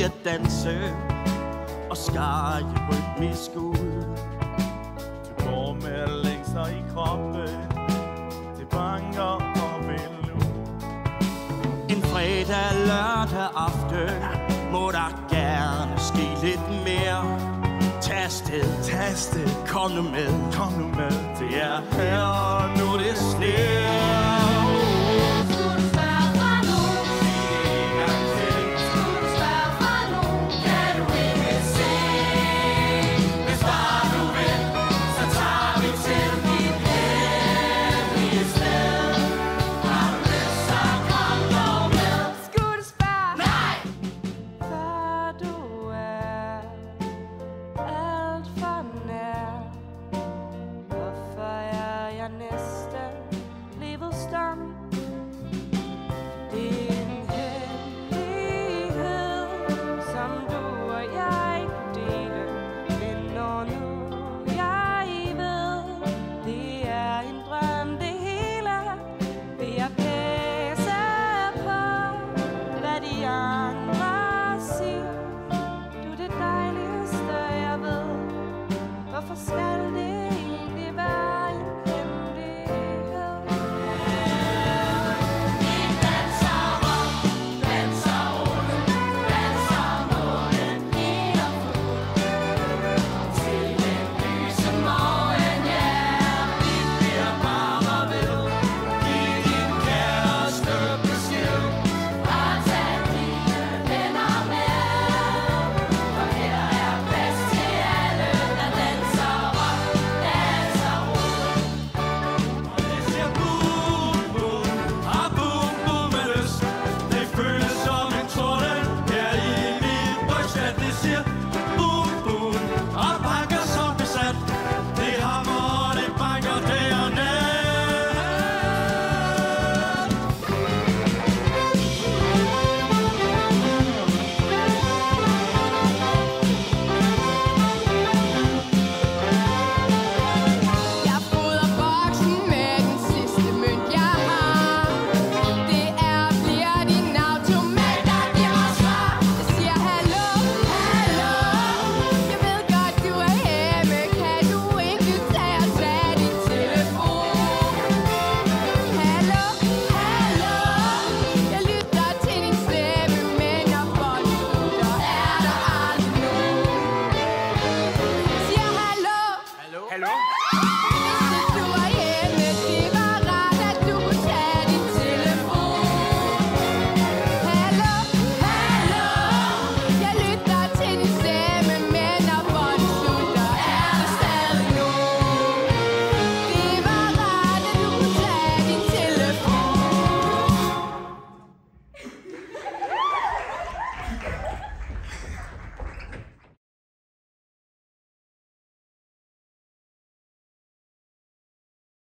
at danse og skar i rytmisk ud. Du går med længser i kroppen, det banker og vil ud. En fredag, lørdag aften må der gerne ske lidt mere. Tag afsted, kom nu med, Kom nu med, det er her og nu det sner.